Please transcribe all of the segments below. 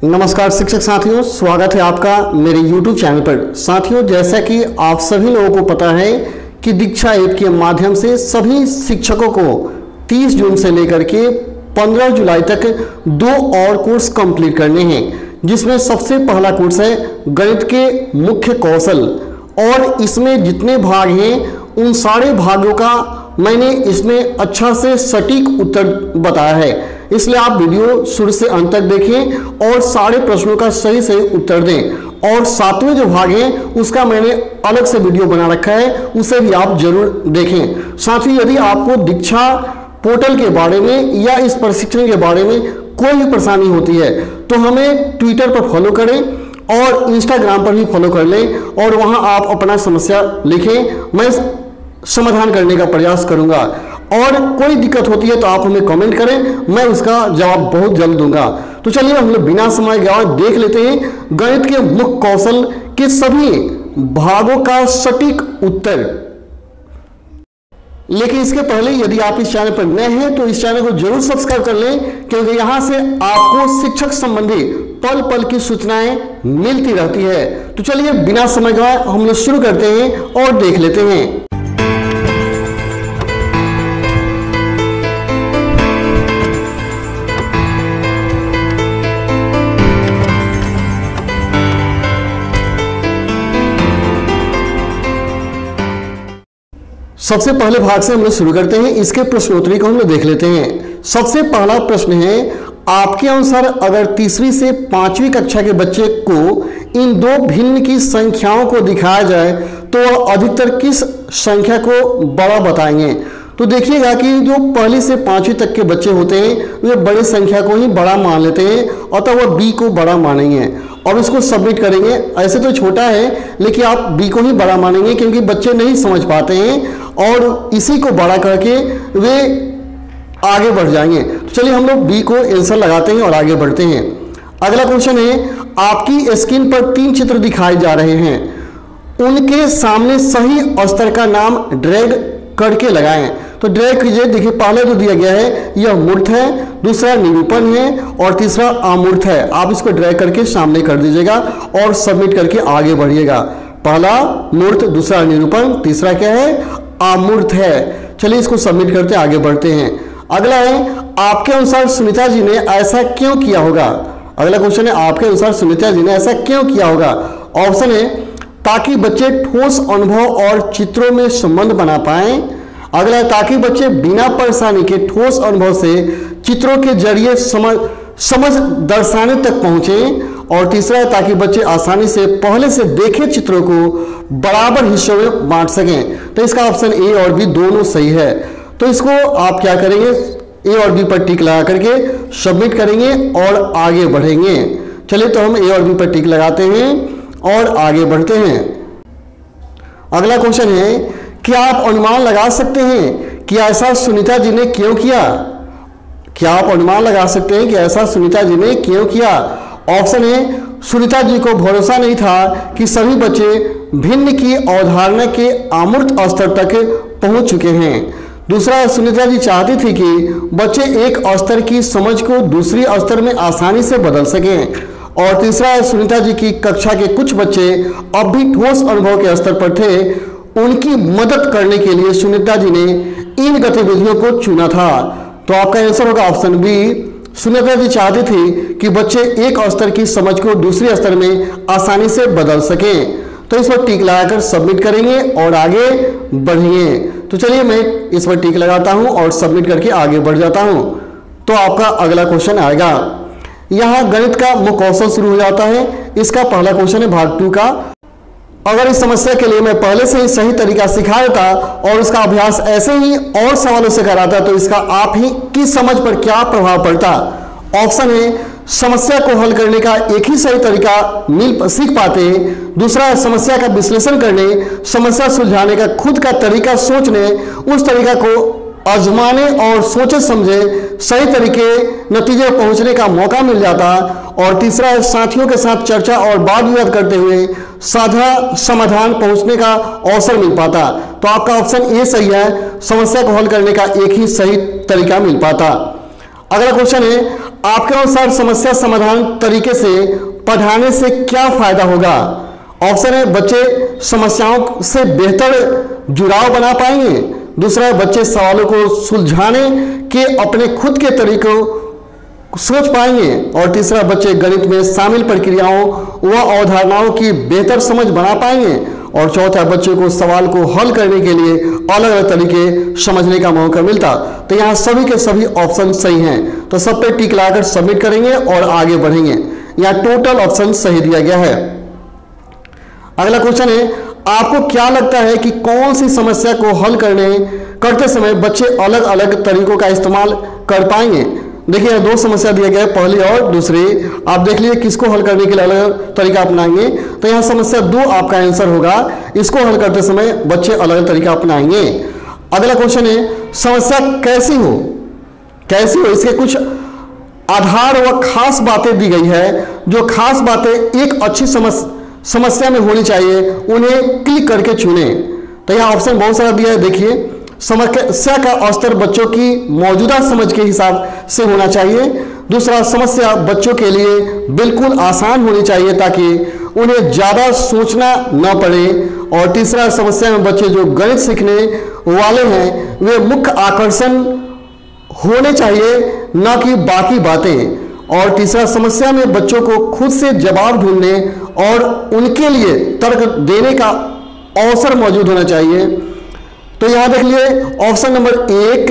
नमस्कार शिक्षक साथियों, स्वागत है आपका मेरे YouTube चैनल पर। साथियों, जैसा कि आप सभी लोगों को पता है कि दीक्षा ऐप के माध्यम से सभी शिक्षकों को 30 जून से लेकर के 15 जुलाई तक 2 और कोर्स कंप्लीट करने हैं, जिसमें सबसे पहला कोर्स है गणित के मुख्य कौशल। और इसमें जितने भाग हैं उन सारे भागों का मैंने इसमें अच्छा से सटीक उत्तर बताया है, इसलिए आप वीडियो शुरू से अंत तक देखें और सारे प्रश्नों का सही से उत्तर दें। और 7वें जो भाग है उसका मैंने अलग से वीडियो बना रखा है, उसे भी आप जरूर देखें। साथ ही यदि आपको दीक्षा पोर्टल के बारे में या इस प्रशिक्षण के बारे में कोई भी परेशानी होती है तो हमें ट्विटर पर फॉलो करें और इंस्टाग्राम पर भी फॉलो कर लें और वहां आप अपना समस्या लिखें, मैं समाधान करने का प्रयास करूंगा। और कोई दिक्कत होती है तो आप हमें कमेंट करें, मैं उसका जवाब बहुत जल्द दूंगा। तो चलिए हम लोग बिना समय गवाए देख लेते हैं गणित के मुख्य कौशल के सभी भागों का सटीक उत्तर। लेकिन इसके पहले यदि आप इस चैनल पर नए हैं तो इस चैनल को जरूर सब्सक्राइब कर लें, क्योंकि यहां से आपको शिक्षक संबंधी पल पल की सूचनाएं मिलती रहती है। तो चलिए बिना समय गवाए हम लोग शुरू करते हैं और देख लेते हैं। सबसे पहले भाग से हम लोग शुरू करते हैं, इसके प्रश्नोत्तरी को हम लोग देख लेते हैं। सबसे पहला प्रश्न है, आपके अनुसार अगर तीसरी से 5वीं कक्षा के बच्चे को इन दो भिन्न की संख्याओं को दिखाया जाए तो वह अधिकतर किस संख्या को बड़ा बताएंगे। तो देखिएगा कि जो पहली से 5वीं तक के बच्चे होते हैं वे बड़ी संख्या को ही बड़ा मान लेते हैं, अतः वह बी को बड़ा मानेंगे और इसको सबमिट करेंगे। ऐसे तो छोटा है लेकिन आप बी को ही बड़ा मानेंगे, क्योंकि बच्चे नहीं समझ पाते हैं और इसी को बड़ा करके वे आगे बढ़ जाएंगे। तो चलिए हम लोग बी को आंसर लगाते हैं और आगे बढ़ते हैं। अगला क्वेश्चन है, आपकी स्क्रीन पर 3 चित्र दिखाए जा रहे हैं, उनके सामने सही स्तर का नाम ड्रैग करके लगाएं। तो ड्रैग कीजिए। देखिए पहले जो दिया गया है यह मूर्त है, दूसरा निरूपण है और तीसरा अमूर्त है। आप इसको ड्रैग करके सामने कर दीजिएगा और सबमिट करके आगे बढ़िएगा। पहला मूर्त, दूसरा निरूपण, तीसरा क्या है, अमूर्त है। चलिए इसको सबमिट करते आगे बढ़ते हैं। अगला है, आपके अनुसार सुनीता जी ने ऐसा क्यों किया होगा। अगला क्वेश्चन है, आपके अनुसार सुनीता जी ने ऐसा क्यों किया होगा। ऑप्शन है, ताकि बच्चे ठोस अनुभव और चित्रों में संबंध बना पाएं। अगला है, ताकि बच्चे बिना परेशानी के ठोस अनुभव से चित्रों के जरिए समझ दर्शाने तक पहुंचे। और तीसरा है, ताकि बच्चे आसानी से पहले से देखे चित्रों को बराबर हिस्सों में बांट सकें। तो इसका ऑप्शन ए और बी दोनों सही है। तो इसको आप क्या करेंगे, ए और बी पर टिक लगा करके सबमिट करेंगे और आगे बढ़ेंगे। चलिए तो हम ए और बी पर टिक लगाते हैं और आगे बढ़ते हैं। अगला क्वेश्चन है, क्या आप अनुमान लगा सकते हैं कि ऐसा सुनीता जी ने क्यों किया। क्या आप अनुमान लगा सकते हैं कि ऐसा सुनीता जी ने क्यों किया। ऑप्शन है, सुनीता जी को भरोसा नहीं था कि सभी बच्चे भिन्न की अवधारणा के अमूर्त स्तर तक पहुंच चुके हैं। दूसरा, सुनीता जी चाहती थी कि बच्चे एक स्तर की समझ को दूसरी स्तर में आसानी से बदल सकें। और तीसरा, सुनीता जी की कक्षा के कुछ बच्चे अब भी ठोस अनुभव के स्तर पर थे, उनकी मदद करने के लिए सुनीता जी ने इन गतिविधियों को चुना था। तो आपका आंसर होगा ऑप्शन बी, सुनीता जी चाहती थी कि बच्चे एक स्तर की समझ को दूसरे स्तर में आसानी से बदल सकें। तो इस पर टिक लगाकर सबमिट करेंगे और आगे बढ़ेंगे। तो चलिए मैं इस पर टिक लगाता हूं और सबमिट करके आगे बढ़ जाता हूं। तो आपका अगला क्वेश्चन आएगा। यहां गणित का मुख्य कौशल शुरू हो जाता है। इसका पहला क्वेश्चन है भाग 2 का। अगर इस समस्या के लिए मैं पहले से ही सही तरीका सिखा देता और उसका अभ्यास ऐसे ही और सवालों से कराता तो इसका आप ही की समझ पर क्या प्रभाव पड़ता। ऑप्शन है, समस्या को हल करने का एक ही सही तरीका सीख पाते। दूसरा, समस्या का विश्लेषण करने, समस्या सुलझाने का खुद का तरीका सोचने, उस तरीका को आजमाने और सोचे समझे सही तरीके नतीजे पर पहुंचने का मौका मिल जाता। और तीसरा, साथियों के साथ चर्चा और वाद विवाद करते हुए साझा समाधान पहुंचने का अवसर मिल पाता। तो आपका ऑप्शन ए सही है, समस्या को हल करने का एक ही सही तरीका मिल पाता। अगला क्वेश्चन है, आपके अनुसार समस्या समाधान तरीके से पढ़ाने से क्या फायदा होगा? ऑप्शन है बच्चे समस्याओं से बेहतर जुड़ाव बना पाएंगे। दूसरा है बच्चे सवालों को सुलझाने के अपने खुद के तरीकों सोच पाएंगे। और तीसरा बच्चे गणित में शामिल प्रक्रियाओं व अवधारणाओं की बेहतर समझ बना पाएंगे। और चौथा बच्चे को सवाल को हल करने के लिए अलग अलग तरीके समझने का मौका मिलता। तो यहाँ सभी के सभी ऑप्शन सही हैं, तो सब पे टिक लगाकर सबमिट करेंगे और आगे बढ़ेंगे। यहाँ टोटल ऑप्शन सही दिया गया है। अगला क्वेश्चन है, आपको क्या लगता है कि कौन सी समस्या को हल करते समय बच्चे अलग अलग तरीकों का इस्तेमाल कर पाएंगे? देखिए दो समस्या दिया गया है, पहली और दूसरी। आप देख लीजिए किसको हल करने के लिए अलग अलग तरीका अपनाएंगे। तो यहाँ समस्या 2 आपका आंसर होगा। इसको हल करते समय बच्चे अलग अलग तरीका अपनाएंगे। अगला क्वेश्चन है, समस्या कैसी हो इसके कुछ आधार व खास बातें दी गई है। जो खास बातें एक अच्छी समस्या में होनी चाहिए उन्हें क्लिक करके चुने। तो यहाँ ऑप्शन बहुत सारा दिया है। देखिए, समस्या का स्तर बच्चों की मौजूदा समझ के हिसाब से होना चाहिए। दूसरा, समस्या बच्चों के लिए बिल्कुल आसान होनी चाहिए ताकि उन्हें ज़्यादा सोचना न पड़े। और तीसरा, समस्या में बच्चे जो गणित सीखने वाले हैं वे मुख्य आकर्षण होने चाहिए, न कि बाकी बातें। और तीसरा, समस्या में बच्चों को खुद से जवाब ढूंढने और उनके लिए तर्क देने का अवसर मौजूद होना चाहिए। तो यहां देख लिए ऑप्शन नंबर 1,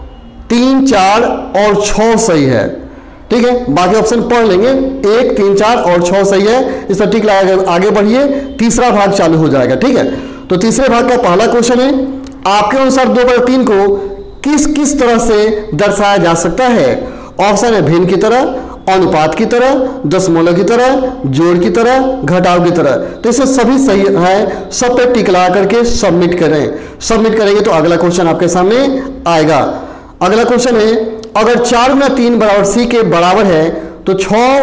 3, 4 और 6 सही है। ठीक है, बाकी ऑप्शन पढ़ लेंगे। 1, 3, 4 और 6 सही है। इस पर टिक लगा आगे बढ़िए, तीसरा भाग चालू हो जाएगा। ठीक है, तो तीसरे भाग का पहला क्वेश्चन है, आपके अनुसार 2/3 को किस किस तरह से दर्शाया जा सकता है? ऑप्शन है भिन्न की तरह, अनुपात की तरह, दशमलव की तरह, जोड़ की तरह, घटाव की तरह। तो इसमें सभी सही है। सब पे टिक लगा करके सबमिट करें। सबमिट करेंगे तो अगला क्वेश्चन आपके सामने आएगा। अगला क्वेश्चन है, अगर 4 गुना 3 बराबर सी के बराबर है तो 6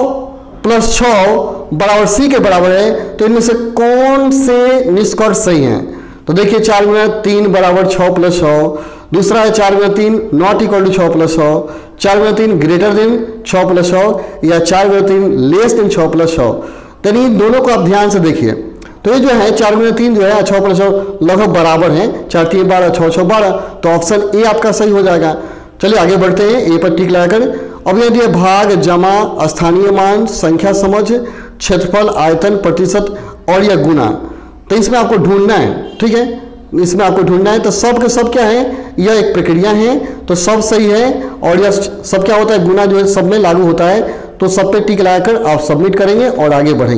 + 6 बराबर सी के बराबर है। तो इनमें से कौन से निष्कर्ष सही हैं? तो देखिए 4 गुना 3 बराबर 6 + 6। दूसरा है 4 गुना 3 नॉट इक्वल टू 6 + 6। 4 गुना 3 ग्रेटर देन 6 + 6 या 4 गुना 3 लेस देन 6 + 6। तो इन दोनों को आप ध्यान से देखिए। तो ये जो है 4 गुना 3 जो है 6 + 6 लगभग बराबर है। 4 3 12, 6 6 12। तो ऑप्शन ए आपका सही हो जाएगा। चलिए आगे बढ़ते हैं। ए पर टिक लगाकर अब ये दिए भाग, जमा, स्थानीय मान, संख्या समझ, क्षेत्रफल, आयतन, प्रतिशत और यह गुना। तो इसमें आपको ढूंढना है। ठीक है, इसमें आपको ढूंढना है। तो सब के सब क्या है, यह एक प्रक्रिया है। तो सब सही है। और यह सब क्या होता है, गुना जो है सब में लागू होता है। तो सब पे टिक लगाकर आप सबमिट करेंगे और आगे बढ़ेंगे।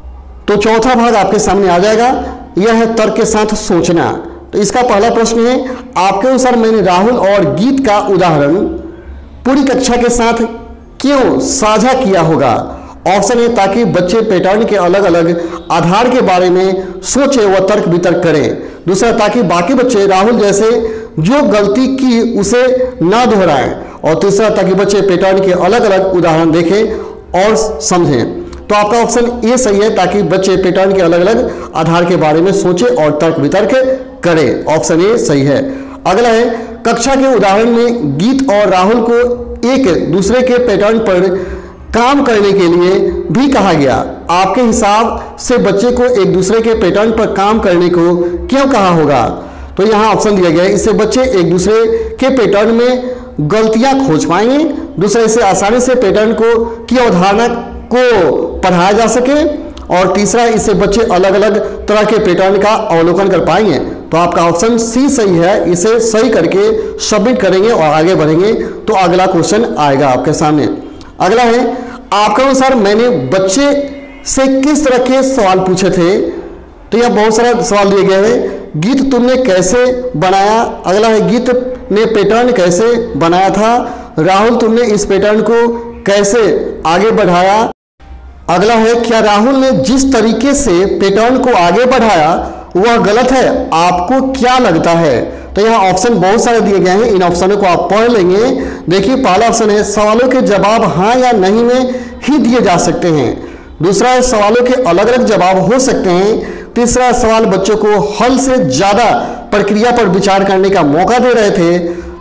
तो चौथा भाग आपके सामने आ जाएगा। यह है तर्क के साथ सोचना। तो इसका पहला प्रश्न है, आपके अनुसार मैंने राहुल और गीत का उदाहरण पूरी कक्षा के साथ क्यों साझा किया होगा? ऑप्शन है ताकि बच्चे पैटर्न के अलग अलग आधार के बारे में सोचे व तर्क वितर्क करें। दूसरा, ताकि बाकी बच्चे राहुल जैसे जो गलती की उसे न दोहराएं। और तीसरा, ताकि बच्चे पैटर्न के अलग अलग उदाहरण देखें और समझें। तो आपका ऑप्शन ए सही है, ताकि बच्चे पैटर्न के अलग अलग आधार के बारे में सोचे और तर्क वितर्क करें। ऑप्शन ए सही है। अगला है, कक्षा के उदाहरण में गीत और राहुल को एक दूसरे के पैटर्न पर काम करने के लिए भी कहा गया। आपके हिसाब से बच्चे को एक दूसरे के पैटर्न पर काम करने को क्यों कहा होगा? तो यहाँ ऑप्शन दिया गया है, इससे बच्चे एक दूसरे के पैटर्न में गलतियां खोज पाएंगे। दूसरे से आसानी से पैटर्न की अवधारणा को पढ़ाया जा सके। और तीसरा, इससे बच्चे अलग अलग तरह के पैटर्न का अवलोकन कर पाएंगे। तो आपका ऑप्शन सी सही है। इसे सही करके सबमिट करेंगे और आगे बढ़ेंगे तो अगला क्वेश्चन आएगा आपके सामने। अगला है, आपके अनुसार मैंने बच्चे से किस तरह के सवाल पूछे थे? तो यह बहुत सारा सवाल दिए गए हैं। गीत तुमने कैसे बनाया? अगला है, गीत ने पैटर्न कैसे बनाया था? राहुल तुमने इस पैटर्न को कैसे आगे बढ़ाया? अगला है, क्या राहुल ने जिस तरीके से पैटर्न को आगे बढ़ाया वह गलत है? आपको क्या लगता है? तो यहाँ ऑप्शन बहुत सारे दिए गए हैं। इन ऑप्शनों को आप पढ़ लेंगे। देखिए पहला ऑप्शन है, सवालों के जवाब हाँ या नहीं में ही दिए जा सकते हैं। दूसरा है, सवालों के अलग अलग जवाब हो सकते हैं। तीसरा, सवाल बच्चों को हल से ज्यादा प्रक्रिया पर विचार करने का मौका दे रहे थे।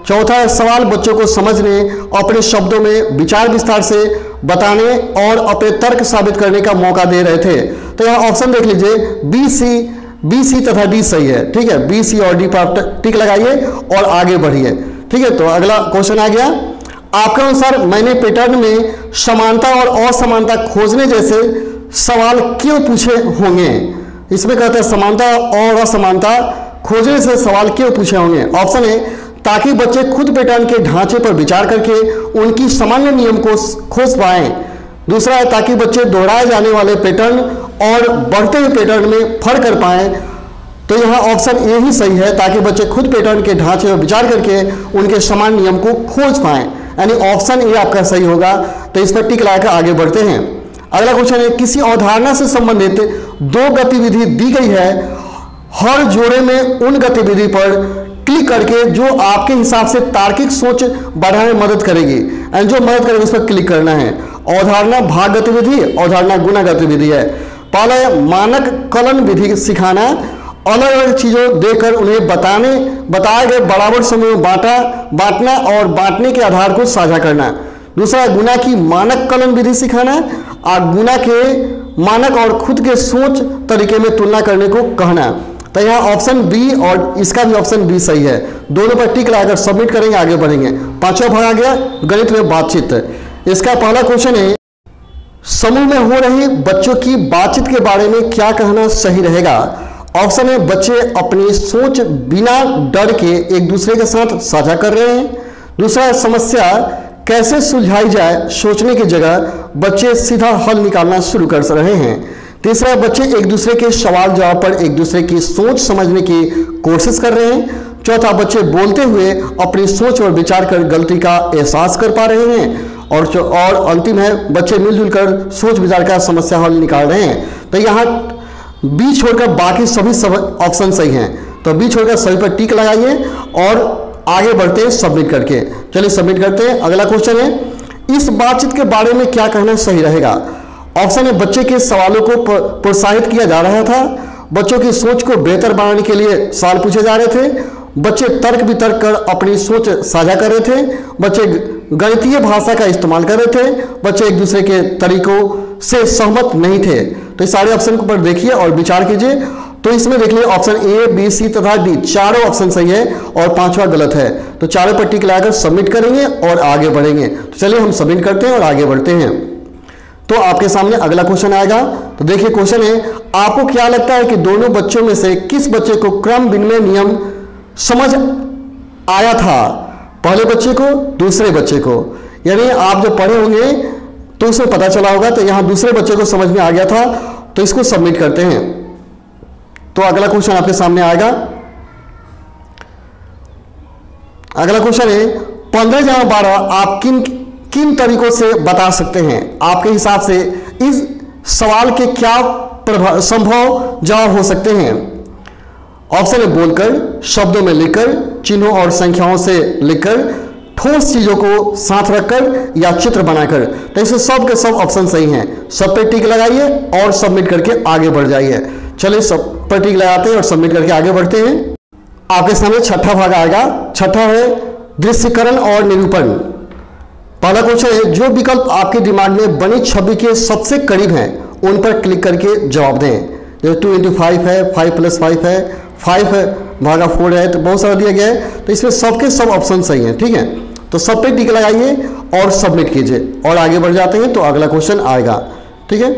चौथा सवाल बच्चों को समझने, अपने शब्दों में विचार विस्तार से बताने और अपने तर्क साबित करने का मौका दे रहे थे। तो यहाँ ऑप्शन देख लीजिए, बी सी तथा डी सही है। ठीक है, बी सी और डी पर टिक लगाइए और आगे बढ़िए। ठीक है, तो अगला क्वेश्चन आ गया, आपके अनुसार मैंने पैटर्न में समानता और असमानता खोजने जैसे सवाल क्यों पूछे होंगे। इसमें कहते हैं समानता और असमानता खोजने से सवाल क्यों पूछे होंगे। ऑप्शन है, ताकि बच्चे खुद पैटर्न के ढांचे पर विचार करके उनकी सामान्य नियम को खोज पाएं। दूसरा है, ताकि बच्चे दोहराए जाने वाले पैटर्न और बढ़ते हुए पैटर्न में फर्क कर पाएं। तो यहाँ ऑप्शन ए ही सही है, ताकि बच्चे खुद पैटर्न के ढांचे पर विचार करके उनके समान नियम को खोज पाएं, यानी ऑप्शन ए आपका सही होगा। तो इस पर टिक लगाकर आगे बढ़ते हैं। अगला क्वेश्चन है, किसी अवधारणा से संबंधित दो गतिविधि दी गई है, हर जोड़े में उन गतिविधि पर क्लिक करके जो आपके हिसाब से तार्किक सोच बढ़ाने में मदद करेगी, एंड जो मदद करेगी उस पर क्लिक करना है। अवधारणा भाग गतिविधि, अवधारणा गुना गतिविधि है। पहला है मानक कलन विधि सिखाना, अलग अलग चीजों देकर उन्हें बताए गए बराबर समूह में बांटना और बांटने के आधार को साझा करना। दूसरा गुना की मानक कलन विधि सिखाना और गुना के मानक और खुद के सोच तरीके में तुलना करने को कहना। तो यहाँ ऑप्शन बी और इसका भी ऑप्शन बी सही है। दोनों पर टिक लगाकर सबमिट करेंगे, आगे बढ़ेंगे। पांचवा भाग आ गया गणित में बातचीत। इसका पहला क्वेश्चन है, समूह में हो रही बच्चों की बातचीत के बारे में क्या कहना सही रहेगा। ऑप्शन है, बच्चे अपनी सोच बिना डर के एक दूसरे के साथ साझा कर रहे हैं। दूसरा, समस्या कैसे सुलझाई जाए सोचने की जगह बच्चे सीधा हल निकालना शुरू कर रहे हैं। तीसरा, बच्चे एक दूसरे के सवाल जवाब पर एक दूसरे की सोच समझने की कोशिश कर रहे हैं। चौथा, बच्चे बोलते हुए अपनी सोच और विचार कर गलती का एहसास कर पा रहे हैं। और अंतिम है, बच्चे मिलजुल कर सोच विचार का समस्या हल निकाल रहे हैं। तो यहाँ बी छोड़कर बाकी सभी ऑप्शन सही हैं। तो बी छोड़कर सभी पर टिक लगाइए और आगे बढ़ते हैं सबमिट करके। चलिए सबमिट करते हैं। अगला क्वेश्चन है, इस बातचीत के बारे में क्या कहना सही रहेगा। ऑप्शन है, बच्चे के सवालों को प्रोत्साहित किया जा रहा था, बच्चों की सोच को बेहतर बनाने के लिए सवाल पूछे जा रहे थे, बच्चे तर्क वितर्क कर अपनी सोच साझा कर रहे थे, बच्चे गणितीय भाषा का इस्तेमाल कर रहे थे, बच्चे एक दूसरे के तरीकों से सहमत नहीं थे। तो इस सारे ऑप्शन को पर देखिए और विचार कीजिए। तो इसमें देख लीजिए ऑप्शन ए, बी, सी तथा डी चारों ऑप्शन सही है और पांचवा गलत है। तो चारों पर टिक लगाकर सबमिट करेंगे और आगे बढ़ेंगे। तो चलिए हम सबमिट करते हैं और आगे बढ़ते हैं। तो आपके सामने अगला क्वेश्चन आएगा। तो देखिए क्वेश्चन है, आपको क्या लगता है कि दोनों बच्चों में से किस बच्चे को क्रम विनिमय नियम समझ आया था, पहले बच्चे को दूसरे बच्चे को। यानी आप जब पढ़े होंगे तो उसमें पता चला होगा। तो यहां दूसरे बच्चे को समझ में आ गया था, तो इसको सबमिट करते हैं। तो अगला क्वेश्चन आपके सामने आएगा। अगला क्वेश्चन है, 15 जमा 12 आप किन तरीकों से बता सकते हैं। आपके हिसाब से इस सवाल के क्या संभव जवाब हो सकते हैं। ऑप्शन है, बोलकर, शब्दों में लिखकर, चिन्हों और संख्याओं से लिखकर, ठोस चीजों को साथ रखकर या चित्र बनाकर। तो इसमें सब के सब ऑप्शन सही हैं। सब पे टिक लगाइए और सबमिट करके आगे बढ़ जाइए। चलिए सब पर टिक लगाते हैं और सबमिट करके आगे बढ़ते हैं। आपके सामने छठा भाग आएगा। छठा है दृश्यकरण और निरूपण। पहला क्वेश्चन है, जो विकल्प आपके दिमाग में बनी छवि के सबसे करीब हैं उन पर क्लिक करके जवाब दें। जैसे 2 × 5 है, 5 + 5 है, 5 भागा 4 है, तो बहुत सारा दिया गया है। तो इसमें सबके सब ऑप्शन सही हैं। ठीक है, तो सब पे टिक लगाइए और सबमिट कीजिए और आगे बढ़ जाते हैं। तो अगला क्वेश्चन आएगा। ठीक है,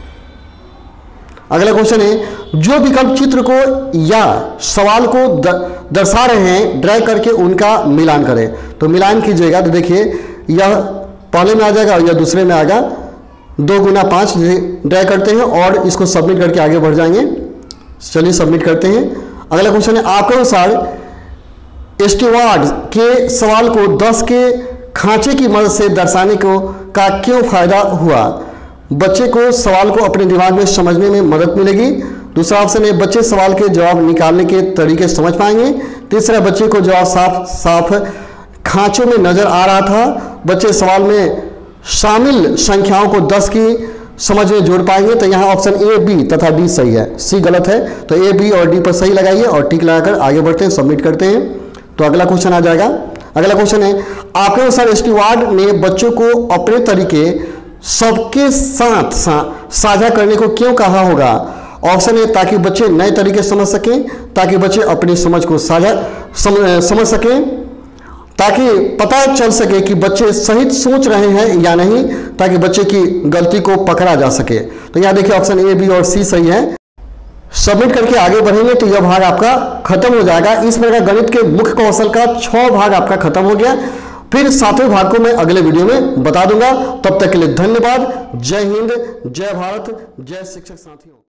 अगला क्वेश्चन है, जो विकल्प चित्र को या सवाल को दर्शा रहे हैं ड्रैग करके उनका मिलान करें। तो मिलान कीजिएगा। तो देखिए यह पहले में आ जाएगा या दूसरे में आएगा। 2 × 5 ड्रैग करते हैं और इसको सबमिट करके आगे बढ़ जाएंगे। चलिए सबमिट करते हैं। अगला क्वेश्चन है, आपके अनुसार स्टीवार्ड के सवाल को 10 के खांचे की मदद से दर्शाने का क्यों फायदा हुआ। बच्चे को सवाल को अपने दिमाग में समझने में मदद मिलेगी। दूसरा ऑप्शन है, बच्चे सवाल के जवाब निकालने के तरीके समझ पाएंगे। तीसरा, बच्चे को जवाब साफ खांचों में नजर आ रहा था। बच्चे सवाल में शामिल संख्याओं को 10 की समझ में जोड़ पाएंगे। तो यहाँ ऑप्शन ए, बी तथा डी सही है, सी गलत है। तो ए, बी और डी पर सही लगाइए और टिक लगाकर आगे बढ़ते हैं, सबमिट करते हैं। तो अगला क्वेश्चन आ जाएगा। अगला क्वेश्चन है, आपके अनुसार स्टीवार्ड ने बच्चों को अपने तरीके सबके साथ साझा करने को क्यों कहा होगा? ऑप्शन है ताकि बच्चे नए तरीके समझ सकें, ताकि बच्चे अपनी समझ को समझ सकें, ताकि पता चल सके कि बच्चे सही सोच रहे हैं या नहीं, ताकि बच्चे की गलती को पकड़ा जा सके। तो यहाँ देखिए ऑप्शन ए, बी और सी सही है। सबमिट करके आगे बढ़ेंगे तो यह भाग आपका खत्म हो जाएगा। इस प्रकार गणित के मुख्य कौशल का 6 भाग आपका खत्म हो गया। फिर 7वें भाग को मैं अगले वीडियो में बता दूंगा। तब तक के लिए धन्यवाद। जय हिंद, जय भारत, जय शिक्षक साथियों।